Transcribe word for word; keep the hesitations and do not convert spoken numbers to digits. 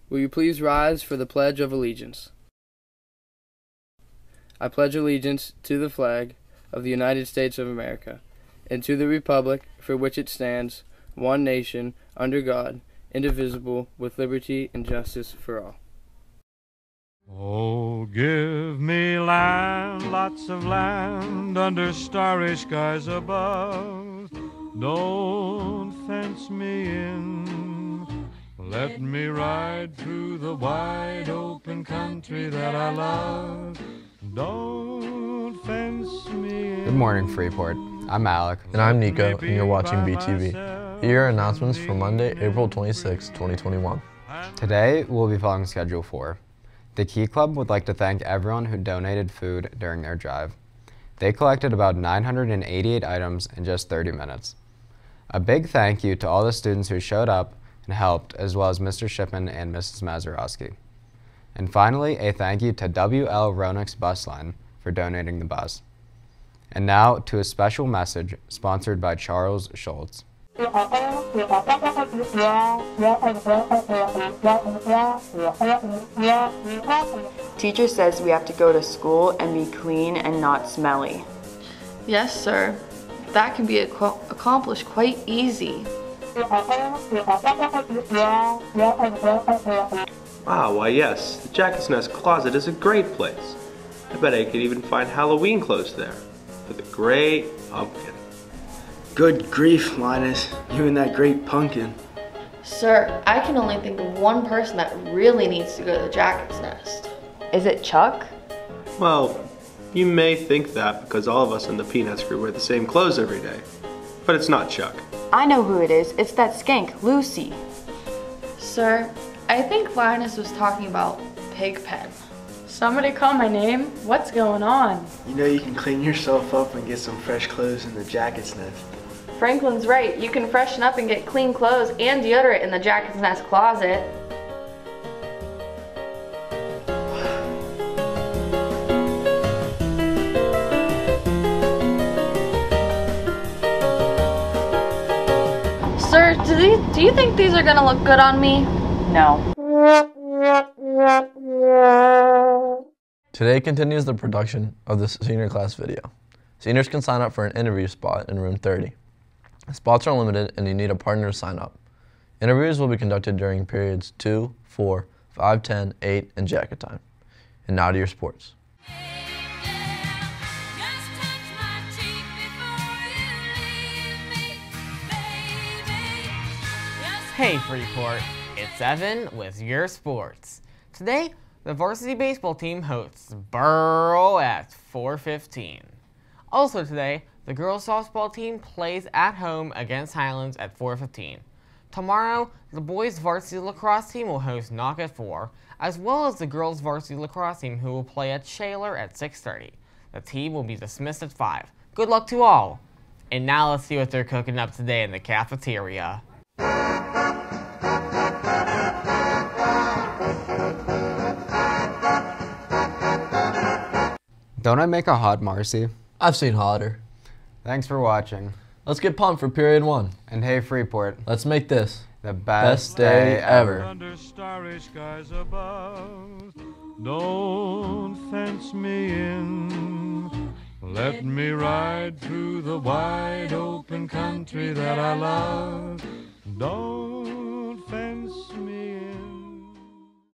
Will you please rise for the Pledge of Allegiance? I pledge allegiance to the flag of the United States of America and to the republic for which it stands, one nation, under God, indivisible, with liberty and justice for all. Oh, give me land, lots of land, under starry skies above. Don't fence me in, let me ride through the wide open country that I love. Don't fence me in. Good morning, Freeport. I'm Alec. And I'm Nico, and you're watching B T V. Here are announcements for Monday, April twenty-sixth, twenty twenty-one. Today, we'll be following Schedule four. The Key Club would like to thank everyone who donated food during their drive. They collected about nine hundred eighty-eight items in just thirty minutes. A big thank you to all the students who showed up and helped, as well as Mister Shipman and Missus Mazurowski. And finally, a thank you to W L Roenick's Bus Line for donating the bus. And now to a special message sponsored by Charles Schultz. Teacher says we have to go to school and be clean and not smelly. Yes, sir. That can be ac- accomplished quite easy. Ah, why yes, the Jacket's Nest closet is a great place. I bet I could even find Halloween clothes there for the great pumpkin. Good grief, Linus, you and that great pumpkin. Sir, I can only think of one person that really needs to go to the Jacket's Nest. Is it Chuck? Well, you may think that because all of us in the Peanuts crew wear the same clothes every day. But it's not Chuck. I know who it is. It's that skank, Lucy. Sir, I think Linus was talking about Pigpen. Somebody call my name? What's going on? You know you can clean yourself up and get some fresh clothes in the Jacket's Nest. Franklin's right. You can freshen up and get clean clothes and deodorant in the Jacket's Nest closet. Sir, do, these, do you think these are going to look good on me? No. Today continues the production of the senior class video. Seniors can sign up for an interview spot in room thirty. Spots are limited and you need a partner to sign up. Interviews will be conducted during periods two, four, five, ten, eight, and jacket time. And now to your sports. Hey Freeport, it's Evan with your sports. Today, the varsity baseball team hosts Burrow at four fifteen. Also today, the girls softball team plays at home against Highlands at four fifteen. Tomorrow, the boys varsity lacrosse team will host Knock at four, as well as the girls varsity lacrosse team who will play at Shaler at six thirty. The team will be dismissed at five. Good luck to all! And now let's see what they're cooking up today in the cafeteria. Don't I make a hot Marcy? I've seen hotter. Thanks for watching. Let's get pumped for period one. And hey, Freeport. Let's make this the best, best day, day ever. Under starry skies above, don't fence me in. Let me ride through the wide open country that I love. Don't fence me in.